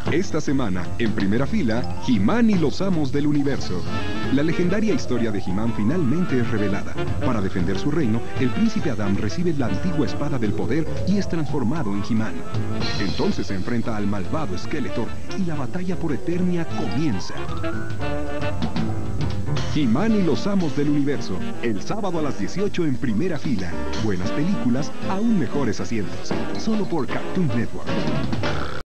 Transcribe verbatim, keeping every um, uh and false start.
Esta semana, en primera fila, He-Man y los Amos del Universo. La legendaria historia de He-Man finalmente es revelada. Para defender su reino, el príncipe Adam recibe la antigua espada del poder y es transformado en He-Man. Entonces se enfrenta al malvado Skeletor y la batalla por Eternia comienza. He-Man y los Amos del Universo, el sábado a las dieciocho en primera fila. Buenas películas, aún mejores asientos. Solo por Cartoon Network.